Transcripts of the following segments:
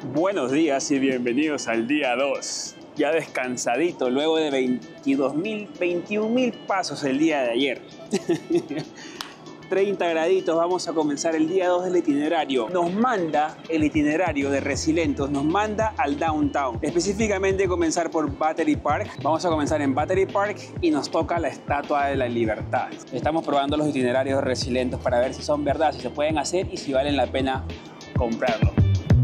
Buenos días y bienvenidos al día 2. Ya descansadito, luego de 21.000 pasos el día de ayer. 30 graditos, vamos a comenzar el día 2 del itinerario. Nos manda el itinerario de Resilentos, nos manda al downtown. Específicamente comenzar por Battery Park. Vamos a comenzar en Battery Park y nos toca la Estatua de la Libertad. Estamos probando los itinerarios de Resilentos para ver si son verdad, si se pueden hacer y si valen la pena comprarlo.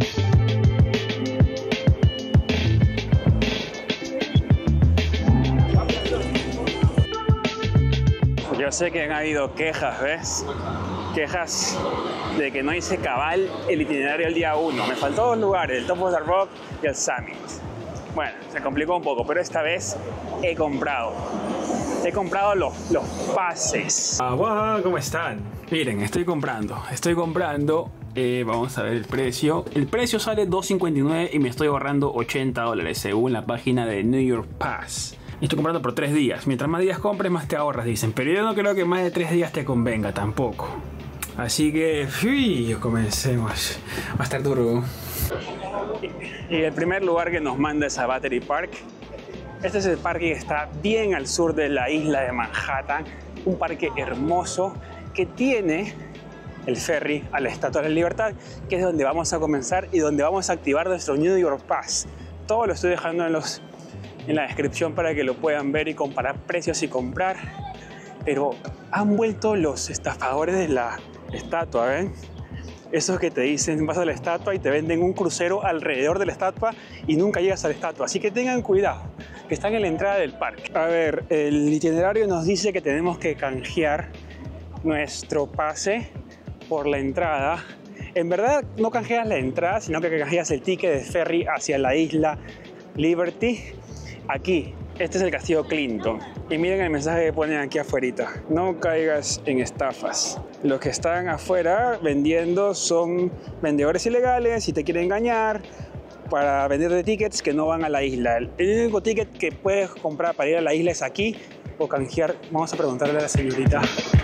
Yo sé que han habido quejas, ¿ves? Quejas de que no hice cabal el itinerario el día 1. Me faltó 2 lugares, el Top of the Rock y el Summit. Bueno, se complicó un poco, pero esta vez he comprado los pases. ¿Cómo están? Miren, estoy comprando. Vamos a ver el precio. El precio sale $2.59 y me estoy ahorrando $80 según la página de New York Pass. Estoy comprando por 3 días. Mientras más días compres, más te ahorras, dicen. Pero yo no creo que más de 3 días te convenga tampoco. Así que, comencemos. Va a estar duro. Y el primer lugar que nos manda es a Battery Park. Este es el parque que está bien al sur de la isla de Manhattan. Un parque hermoso que tiene el ferry a la Estatua de la Libertad, que es donde vamos a comenzar y donde vamos a activar nuestro New York Pass. Todo lo estoy dejando en la descripción para que lo puedan ver y comparar precios y comprar. Pero han vuelto los estafadores de la estatua, ¿ven? Esos que te dicen vas a la estatua y te venden un crucero alrededor de la estatua y nunca llegas a la estatua. Así que tengan cuidado, que están en la entrada del parque. A ver, el itinerario nos dice que tenemos que canjear nuestro pase por la entrada. En verdad no canjeas la entrada, sino que canjeas el ticket de ferry hacia la isla Liberty. Aquí, este es el castillo Clinton. Y miren el mensaje que ponen aquí afuera. No caigas en estafas. Los que están afuera vendiendo son vendedores ilegales y te quieren engañar para venderte tickets que no van a la isla. El único ticket que puedes comprar para ir a la isla es aquí o canjear. Vamos a preguntarle a la señorita.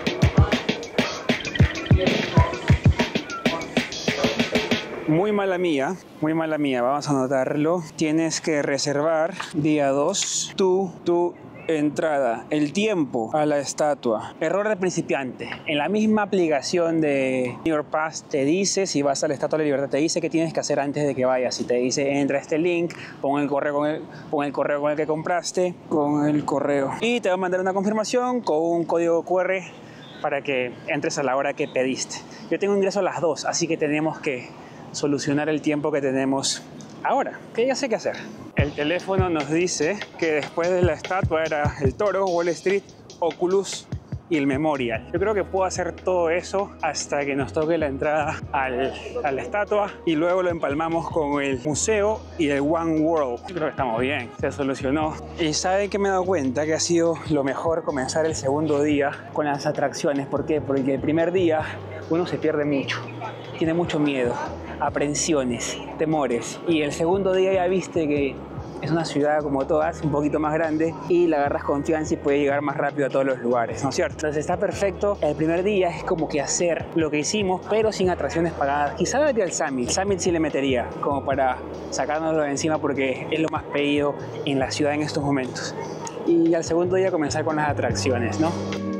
Muy mala mía, vamos a anotarlo. Tienes que reservar día 2 tu entrada, el tiempo a la estatua. Error de principiante. En la misma aplicación de New York Pass te dice, si vas a la Estatua de la Libertad, te dice qué tienes que hacer antes de que vayas. Y te dice, entra a este link, pon el correo con el que compraste, con el correo. Y te va a mandar una confirmación con un código QR para que entres a la hora que pediste. Yo tengo ingreso a las 2, así que tenemos que solucionar el tiempo que tenemos ahora, que ya sé qué hacer. El teléfono nos dice que después de la estatua era el Toro, Wall Street, Oculus y el Memorial. Yo creo que puedo hacer todo eso hasta que nos toque la entrada a la estatua y luego lo empalmamos con el museo y el One World. Yo creo que estamos bien, se solucionó. Y ¿saben qué me he dado cuenta? Que ha sido lo mejor comenzar el segundo día con las atracciones. ¿Por qué? Porque el primer día uno se pierde mucho, tiene mucho miedo, aprensiones, temores. Y el segundo día ya viste que es una ciudad como todas, un poquito más grande y le agarras confianza y puedes llegar más rápido a todos los lugares, ¿no es cierto? Entonces está perfecto. El primer día es como que hacer lo que hicimos, pero sin atracciones pagadas. Quizá me metería al Summit. Summit sí le metería, como para sacárnoslo de encima porque es lo más pedido en la ciudad en estos momentos. Y al segundo día comenzar con las atracciones, ¿no?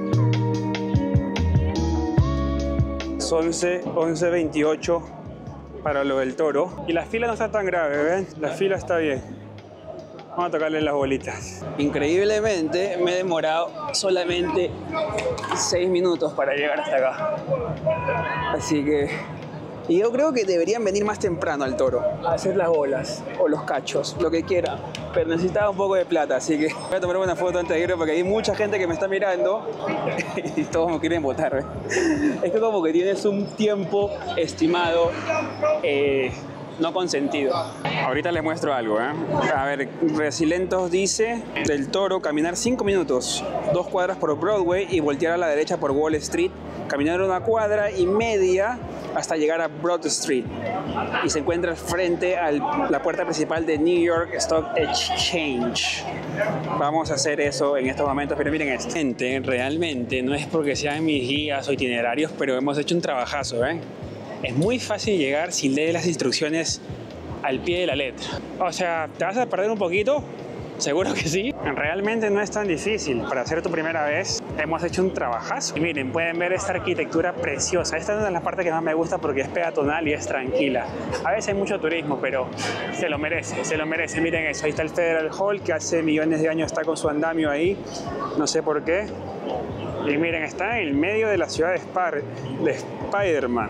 11:28 para lo del Toro. Y la fila no está tan grave, ¿ven? La fila está bien. Vamos a tocarle las bolitas. Increíblemente me he demorado solamente 6 minutos para llegar hasta acá. Así que... Y yo creo que deberían venir más temprano al Toro a hacer las bolas o los cachos, lo que quieran. Pero necesitaba un poco de plata, así que voy a tomar una foto antes de irme porque hay mucha gente que me está mirando y todos me quieren votar, ¿eh? Es que como que tienes un tiempo estimado no consentido. Ahorita les muestro algo, ¿eh? A ver, Resilentos dice del Toro caminar 5 minutos, 2 cuadras por Broadway y voltear a la derecha por Wall Street, caminar 1,5 cuadras hasta llegar a Broad Street y se encuentra frente a la puerta principal de New York Stock Exchange. Vamos a hacer eso en estos momentos, pero miren esto. Gente, realmente no es porque sean mis guías o itinerarios, pero hemos hecho un trabajazo, ¿eh? Es muy fácil llegar si lees las instrucciones al pie de la letra. O sea, ¿te vas a perder un poquito? Seguro que sí. Realmente no es tan difícil. Para hacer tu primera vez hemos hecho un trabajazo. Y miren, pueden ver esta arquitectura preciosa. Esta es una de las partes que más me gusta porque es peatonal y es tranquila. A veces hay mucho turismo, pero se lo merece, se lo merece. Miren eso, ahí está el Federal Hall, que hace millones de años está con su andamio ahí. No sé por qué. Y miren, está en el medio de la ciudad de Spider-Man.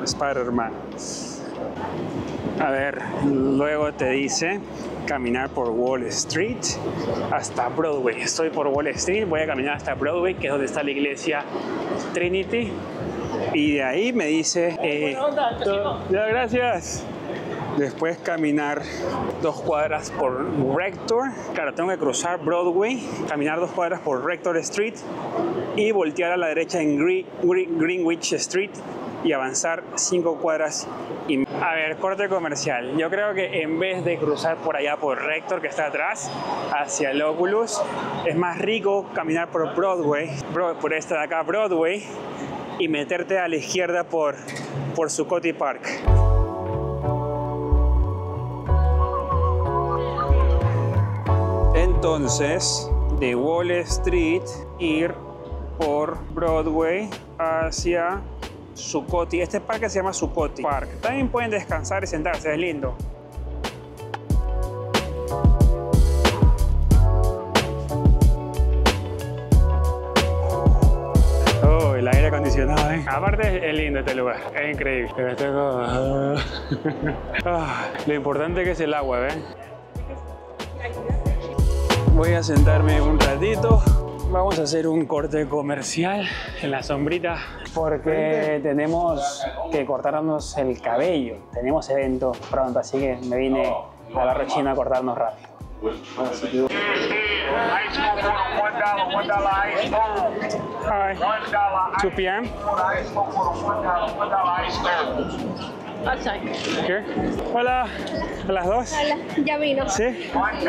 A ver, luego te dice caminar por Wall Street hasta Broadway. Estoy por Wall Street, voy a caminar hasta Broadway, que es donde está la iglesia Trinity. Y de ahí me dice... ya, gracias. Después caminar 2 cuadras por Rector. Claro, tengo que cruzar Broadway, caminar 2 cuadras por Rector Street y voltear a la derecha en Greenwich Street y avanzar 5 cuadras. A ver, corte comercial. Yo creo que en vez de cruzar por allá por Rector, que está atrás, hacia el Oculus, es más rico caminar por Broadway, por esta de acá, Broadway, y meterte a la izquierda por Zuccotti Park. Entonces, de Wall Street, ir por Broadway hacia Zuccotti. Este parque se llama Zuccotti Park. También pueden descansar y sentarse, es lindo. Oh, el aire acondicionado, ¿eh? Aparte es lindo este lugar, es increíble. Pero tengo... lo importante que es el agua, ¿ven? Voy a sentarme un ratito. Vamos a hacer un corte comercial en la sombrita porque tenemos que cortarnos el cabello. Tenemos evento pronto, así que me vine a Barrio Chino a cortarnos rápido. Hi. 2 p.m. Here. Hola. ¿A las 2? Hola, ya vino. ¿Sí?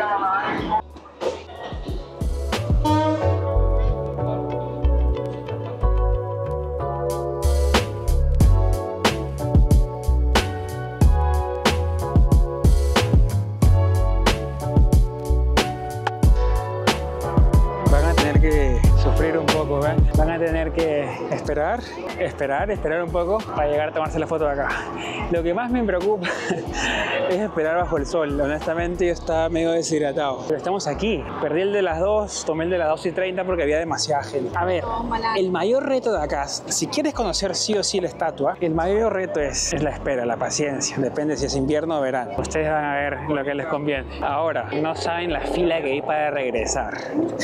Sufrir un poco, ¿ven? Van a tener que esperar un poco para llegar a tomarse la foto de acá. Lo que más me preocupa es esperar bajo el sol. Honestamente yo estaba medio deshidratado, pero estamos aquí. Perdí el de las 2, tomé el de las 2:30 porque había demasiada gente. A ver, el mayor reto de acá, si quieres conocer sí o sí la estatua, el mayor reto es la espera, la paciencia. Depende si es invierno o verano. Ustedes van a ver lo que les conviene. Ahora, no saben la fila que hay para regresar.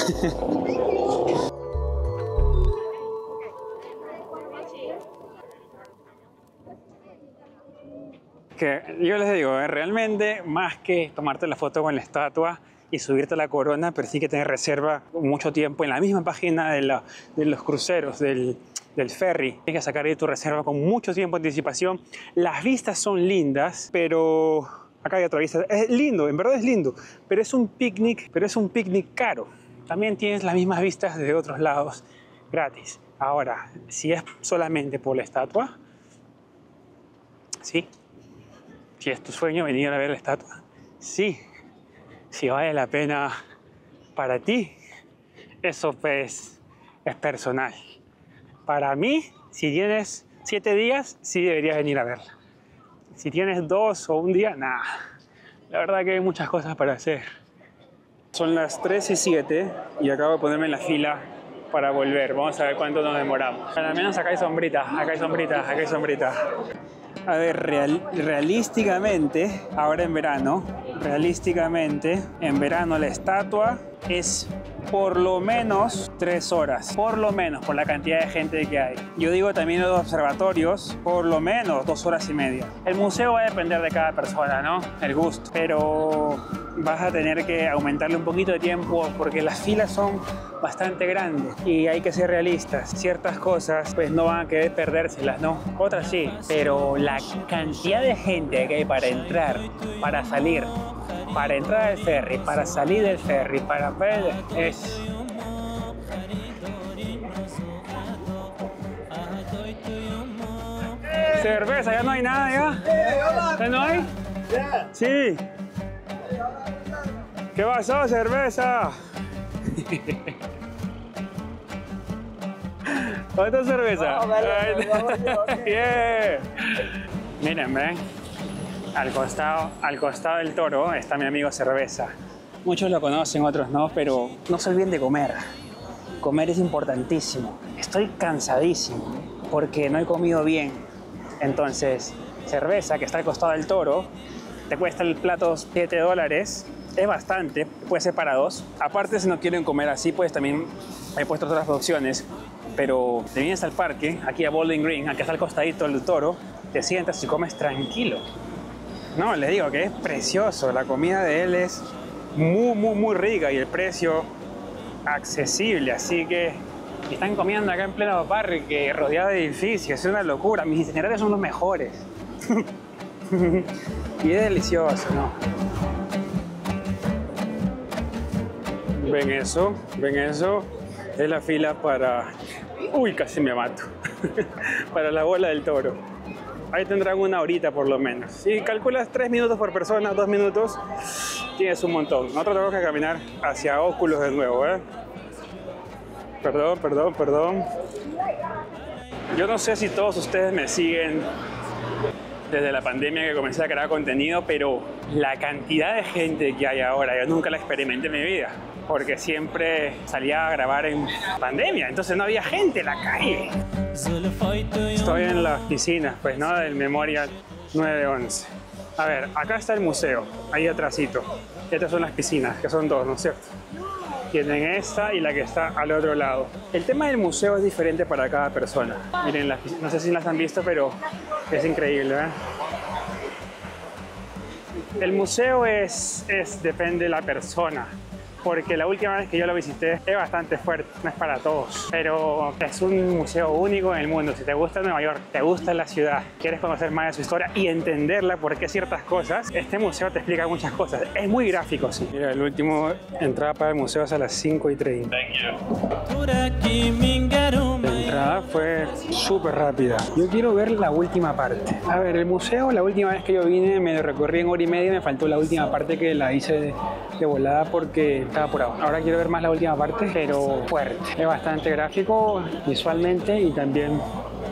Que yo les digo, realmente más que tomarte la foto con la estatua y subirte a la corona, pero sí que tener reserva mucho tiempo en la misma página de los cruceros, del ferry. Tienes que sacar ahí tu reserva con mucho tiempo de anticipación. Las vistas son lindas, pero acá hay otra vista. Es lindo, en verdad es lindo, pero es un picnic caro. También tienes las mismas vistas de otros lados gratis. Ahora, si es solamente por la estatua, sí. Si es tu sueño venir a ver la estatua, sí. Si vale la pena para ti, eso pues es personal. Para mí, si tienes 7 días, sí deberías venir a verla. Si tienes 2 o 1 día, nada. La verdad que hay muchas cosas para hacer. Son las 3:07 y acabo de ponerme en la fila para volver. Vamos a ver cuánto nos demoramos. Al menos acá hay sombrita, acá hay sombrita, acá hay sombrita. A ver, realísticamente, ahora en verano, en verano la estatua es por lo menos 3 horas, por lo menos por la cantidad de gente que hay. Yo digo también los observatorios, por lo menos 2 horas y media. El museo va a depender de cada persona, ¿no? El gusto, pero vas a tener que aumentarle un poquito de tiempo porque las filas son bastante grandes y hay que ser realistas. Ciertas cosas pues no van a querer perdérselas, ¿no? Otras sí, pero la cantidad de gente que hay para entrar, para salir, para entrar al ferry, para salir del ferry, para ver, es... Cerveza, ya no hay nada, ¿ya? ¿Ya no hay? Sí. ¿Qué pasó, cerveza? ¿Otra cerveza? No, vale, Yeah. Miren, ven. Al costado del toro está mi amigo Cerveza. Muchos lo conocen, otros no, pero no se olviden de comer. Comer es importantísimo. Estoy cansadísimo porque no he comido bien. Entonces, Cerveza, que está al costado del toro, te cuesta el plato $7. Es bastante, puede ser para dos. Aparte, si no quieren comer así, pues también he puesto otras opciones. Pero te vienes al parque, aquí a Bowling Green, aquí está al costadito del toro, te sientas y comes tranquilo. No, les digo que es precioso. La comida de él es muy rica y el precio accesible. Así que están comiendo acá en pleno parque, rodeado de edificios. Es una locura. Mis itinerarios son los mejores. Y es delicioso, ¿no? ¿Ven eso? ¿Ven eso? Es la fila para... Uy, casi me mato. Para la bola del toro. Ahí tendrán una horita por lo menos. Si calculas 3 minutos por persona, 2 minutos, tienes un montón. Nosotros tenemos que caminar hacia Oculus de nuevo, ¿eh? Perdón. Yo no sé si todos ustedes me siguen desde la pandemia que comencé a crear contenido, pero la cantidad de gente que hay ahora, yo nunca la experimenté en mi vida. Porque siempre salía a grabar en pandemia, entonces no había gente en la calle. Estoy en las piscinas, pues, ¿no? Del Memorial 911. A ver, acá está el museo, ahí atrásito. Estas son las piscinas, que son dos, ¿no es cierto? Tienen esta y la que está al otro lado. El tema del museo es diferente para cada persona. Miren, no sé si las han visto, pero es increíble, ¿eh? El museo depende de la persona. Porque la última vez que yo lo visité es bastante fuerte, no es para todos, pero es un museo único en el mundo. Si te gusta Nueva York, te gusta la ciudad, quieres conocer más de su historia y entenderla por qué ciertas cosas, este museo te explica muchas cosas. Es muy gráfico, sí. Mira, el último entrada para el museo es a las 5:30. La entrada fue súper rápida. Yo quiero ver la última parte. A ver, el museo, la última vez que yo vine me lo recorrí en 1 hora y media, me faltó la última parte que la hice de volada porque estaba apurado. Ahora quiero ver más la última parte, pero fuerte. Es bastante gráfico visualmente y también...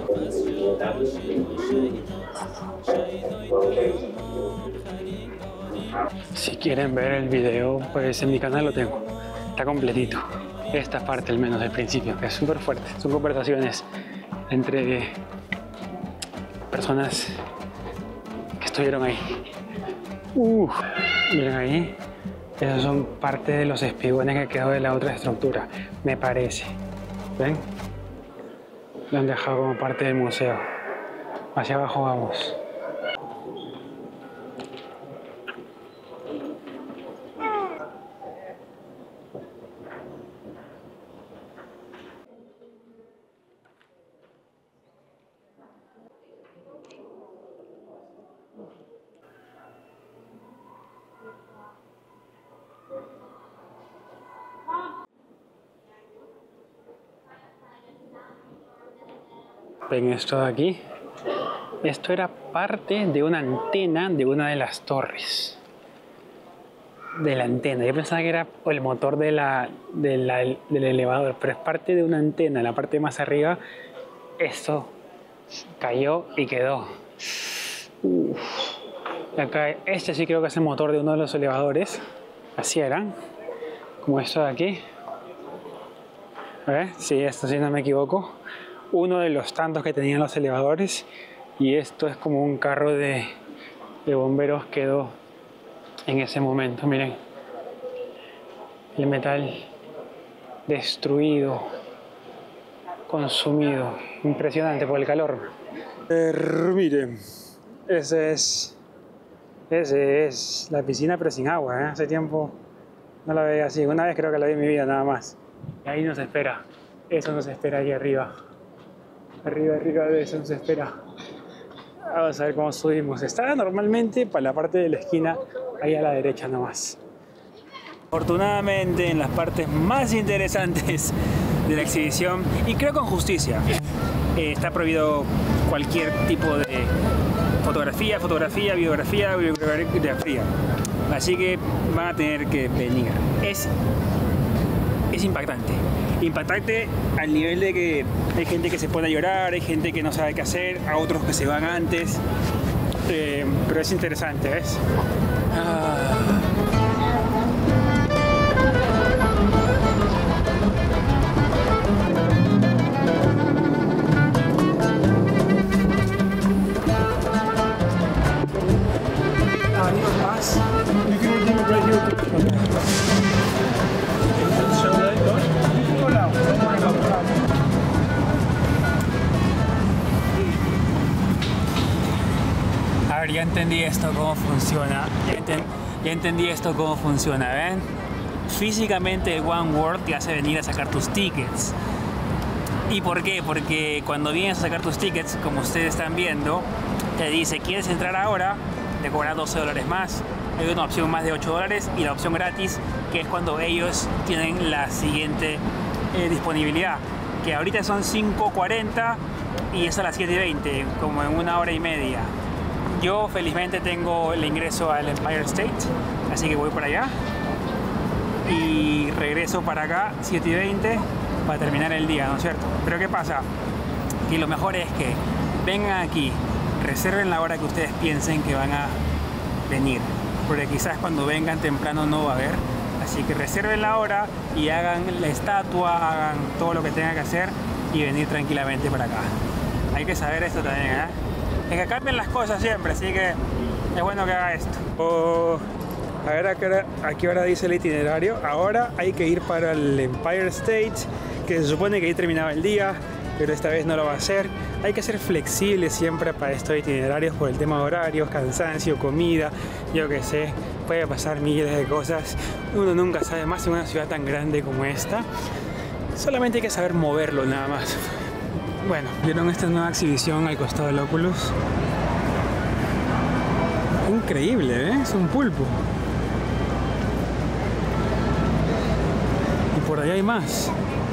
Si quieren ver el video, pues en mi canal lo tengo. Está completito. Esta parte al menos del principio, que es súper fuerte. Son conversaciones entre personas que estuvieron ahí. Miren ahí. Esos son parte de los espigones que quedó de la otra estructura, me parece. ¿Ven? Lo han dejado como parte del museo. Hacia abajo vamos. ¿Ven esto de aquí? Esto era parte de una antena de una de las torres. De la antena. Yo pensaba que era el motor del elevador, pero es parte de una antena. En la parte más arriba, esto cayó y quedó. Acá, este sí creo que es el motor de uno de los elevadores. Así eran. Como esto de aquí. ¿Ves? Sí, esto sí, no me equivoco. Uno de los tantos que tenían los elevadores, y esto es como un carro de bomberos quedó en ese momento. Miren, el metal destruido, consumido, impresionante por el calor. Miren, esa es la piscina, pero sin agua, ¿eh? Hace tiempo no la veía así, una vez creo que la vi en mi vida nada más. Y ahí nos espera, eso nos espera ahí arriba. Arriba de eso nos espera. Vamos a ver cómo subimos. Está normalmente para la parte de la esquina, ahí a la derecha nomás. Afortunadamente, en las partes más interesantes de la exhibición, y creo con justicia, está prohibido cualquier tipo de fotografía, fotografía, videografía, videografía. Así que van a tener que venir. Es impactante. Impactante al nivel de que hay gente que se pone a llorar, hay gente que no sabe qué hacer, a otros que se van antes. Pero es interesante, ¿ves? A ver, ya entendí esto cómo funciona. Ya entendí esto cómo funciona, ¿ven? Físicamente el One World te hace venir a sacar tus tickets. ¿Y por qué? Porque cuando vienes a sacar tus tickets, como ustedes están viendo, te dice, ¿quieres entrar ahora? Te cobran $12 más. Hay una opción más de $8 y la opción gratis, que es cuando ellos tienen la siguiente disponibilidad, que ahorita son 5:40 y es a las 7:20, como en 1 hora y media. Yo felizmente tengo el ingreso al Empire State, así que voy para allá y regreso para acá 7:20 para terminar el día, ¿no es cierto? Pero ¿qué pasa? Que lo mejor es que vengan aquí, reserven la hora que ustedes piensen que van a venir, porque quizás cuando vengan temprano no va a haber, así que reserven la hora y hagan la estatua, hagan todo lo que tengan que hacer y venir tranquilamente para acá. Hay que saber esto también, ¿eh? Es que cambian las cosas siempre, así que es bueno que haga esto. A ver a qué hora dice el itinerario. Ahora hay que ir para el Empire State, que se supone que ahí terminaba el día, pero esta vez no lo va a hacer. Hay que ser flexible siempre para estos itinerarios por el tema de horarios, cansancio, comida, yo qué sé, puede pasar miles de cosas. Uno nunca sabe, más en una ciudad tan grande como esta. Solamente hay que saber moverlo nada más. Bueno, vieron esta nueva exhibición al costado del Oculus. Increíble, ¿eh? Es un pulpo. Y por allá hay más.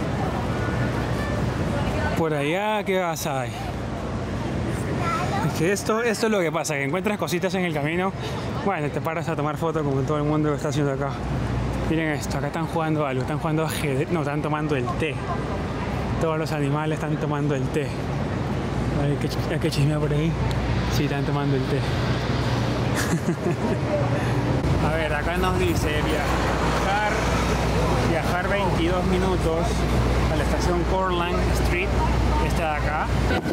Por allá, ¿qué más hay? Es que esto es lo que pasa, que encuentras cositas en el camino. Bueno, te paras a tomar fotos como todo el mundo lo está haciendo acá. Miren esto, acá están jugando algo, están jugando ajedrez, no, están tomando el té. Todos los animales están tomando el té. Hay que chismear por ahí. Sí, están tomando el té. A ver, acá nos dice viajar 22 minutos a la estación Courtland Street, esta de acá.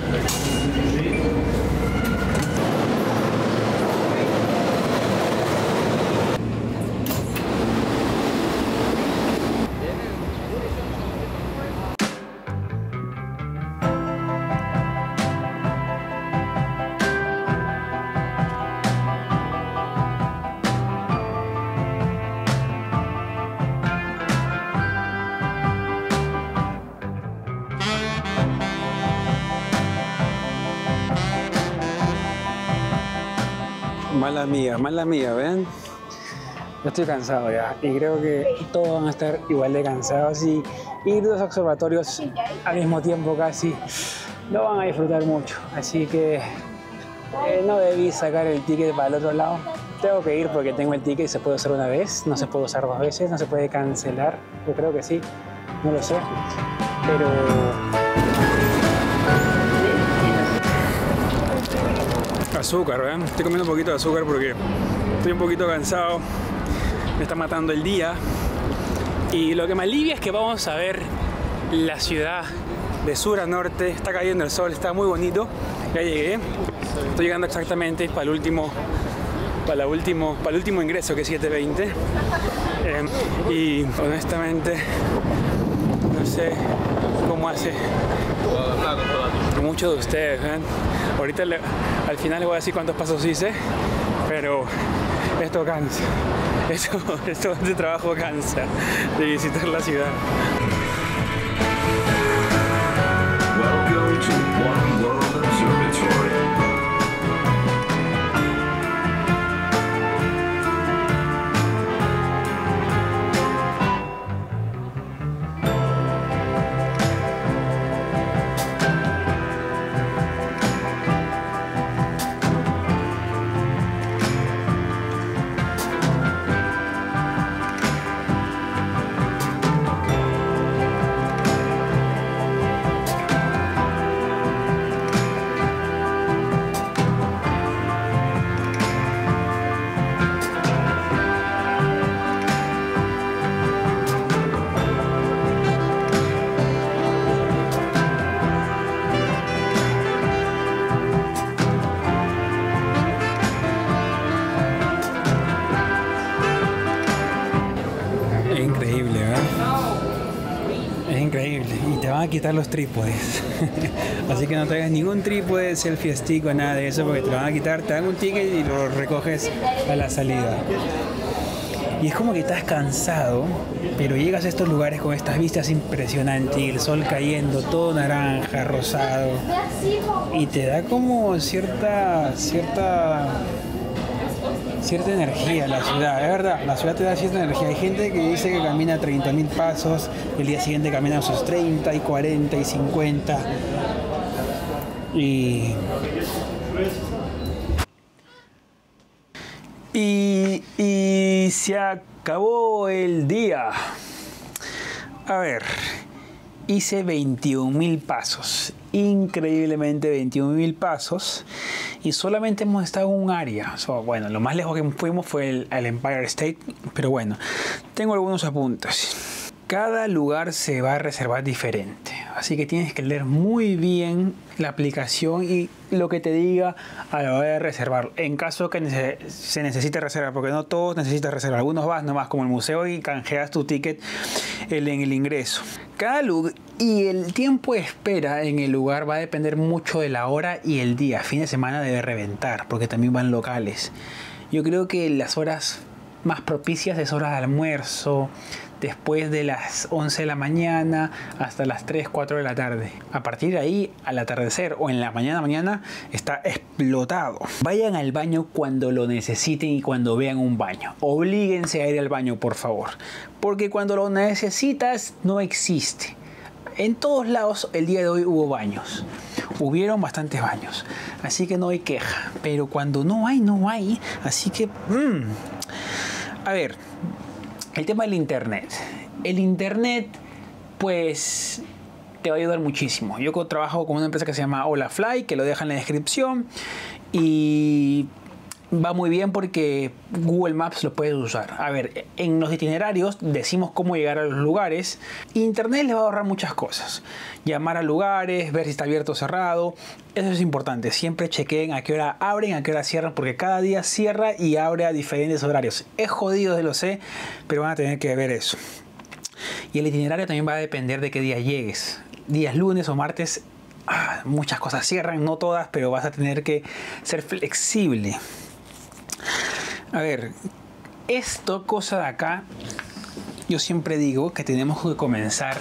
Mala mía, ¿ven? Yo estoy cansado ya y creo que todos van a estar igual de cansados y ir dos observatorios al mismo tiempo casi no van a disfrutar mucho, así que no debí sacar el ticket para el otro lado. Tengo que ir porque tengo el ticket y se puede usar una vez, no se puede usar 2 veces, no se puede cancelar, yo creo que sí, no lo sé, pero... Azúcar, ¿verdad? Estoy comiendo un poquito de azúcar porque estoy un poquito cansado, me está matando el día y lo que me alivia es que vamos a ver la ciudad de sur a norte, está cayendo el sol, está muy bonito, ya llegué, estoy llegando exactamente para el último ingreso que es 7:20 y honestamente no sé cómo hace muchos de ustedes, ¿ven? Ahorita al final les voy a decir cuántos pasos hice, pero esto cansa, este trabajo cansa de visitar la ciudad. Welcome to One World Observatory. van a quitar los trípodes. Así que no traigas ningún trípode, selfie stick o nada de eso, porque te lo van a quitar, te dan un ticket y lo recoges a la salida. Y es como que estás cansado, pero llegas a estos lugares con estas vistas impresionantes y el sol cayendo, todo naranja, rosado, y te da como cierta energía la ciudad, es verdad, la ciudad te da cierta energía. Hay gente que dice que camina 30.000 pasos, el día siguiente camina sus 30 y 40 y 50. Y se acabó el día. A ver, hice 21.000 pasos, increíblemente 21.000 pasos, y solamente hemos estado en un área. Bueno, lo más lejos que fuimos fue el Empire State, pero bueno, tengo algunos apuntes. Cada lugar se va a reservar diferente, así que tienes que leer muy bien la aplicación y lo que te diga a la hora de reservar, en caso que se necesite reservar, porque no todos necesitan reservar. Algunos vas nomás como el museo y canjeas tu ticket en el ingreso. Cada lugar y el tiempo de espera en el lugar va a depender mucho de la hora y el día. Fin de semana debe reventar, porque también van locales. Yo creo que las horas más propicias es hora de almuerzo, después de las 11 de la mañana hasta las 3, 4 de la tarde. A partir de ahí, al atardecer o en la mañana, está explotado. Vayan al baño cuando lo necesiten y cuando vean un baño. Oblíguense a ir al baño, por favor, porque cuando lo necesitas no existe. En todos lados el día de hoy hubo baños. Hubieron bastantes baños, así que no hay queja. Pero cuando no hay. Así que... A ver... El tema del internet. El internet, pues, te va a ayudar muchísimo. Yo trabajo con una empresa que se llama HolaFly, que lo deja en la descripción. Y va muy bien porque Google Maps lo puedes usar. A ver, en los itinerarios decimos cómo llegar a los lugares. Internet les va a ahorrar muchas cosas. Llamar a lugares, ver si está abierto o cerrado. Eso es importante. Siempre chequen a qué hora abren, a qué hora cierran, porque cada día cierra y abre a diferentes horarios. Es jodido, lo sé, pero van a tener que ver eso. Y el itinerario también va a depender de qué día llegues. Días lunes o martes, muchas cosas cierran, no todas, pero vas a tener que ser flexible. A ver, esto cosa de acá, yo siempre digo que tenemos que comenzar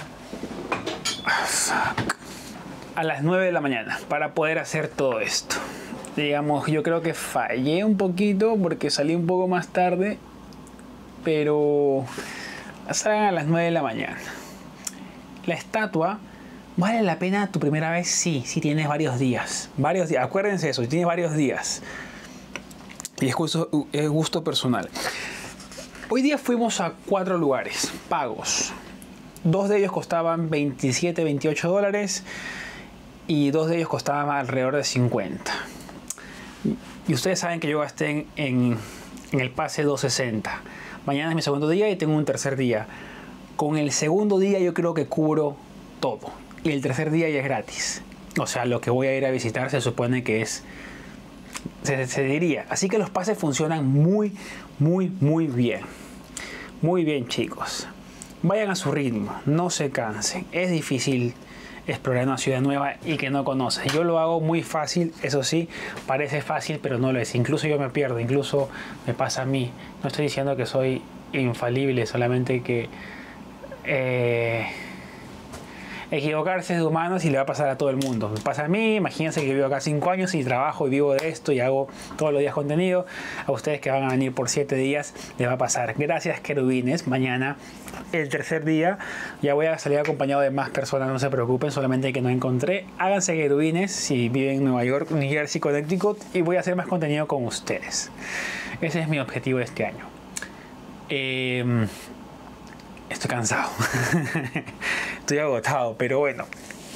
a las 9 de la mañana para poder hacer todo esto. Digamos, yo creo que fallé un poquito porque salí un poco más tarde, pero salgan a las 9 de la mañana. La estatua, ¿vale la pena tu primera vez? Sí, si tienes varios días. Acuérdense eso, si tienes varios días. Y es gusto personal. Hoy día fuimos a 4 lugares pagos. 2 de ellos costaban 27, 28 dólares y 2 de ellos costaban alrededor de 50. Y ustedes saben que yo gasté en el pase 260. Mañana es mi segundo día y tengo un tercer día. Con el segundo día yo creo que cubro todo. Y el tercer día ya es gratis. O sea, lo que voy a ir a visitar se supone que es... Se diría. Así que los pases funcionan muy bien. Muy bien, chicos. Vayan a su ritmo, no se cansen. Es difícil explorar una ciudad nueva y que no conoces. Yo lo hago muy fácil, eso sí, parece fácil, pero no lo es. Incluso yo me pierdo, incluso me pasa a mí. No estoy diciendo que soy infalible, solamente que equivocarse es de humanos y le va a pasar a todo el mundo. Me pasa a mí, imagínense que vivo acá 5 años y trabajo y vivo de esto y hago todos los días contenido. A ustedes que van a venir por 7 días les va a pasar. Gracias, querubines. Mañana, el tercer día, ya voy a salir acompañado de más personas, no se preocupen, solamente que no encontré. Háganse querubines si viven en Nueva York, New Jersey, Connecticut, y voy a hacer más contenido con ustedes. Ese es mi objetivo de este año. Estoy cansado. Estoy agotado, pero bueno.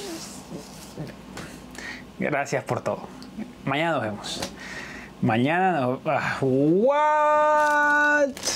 Gracias por todo. Mañana nos vemos. Mañana nos... ¿What?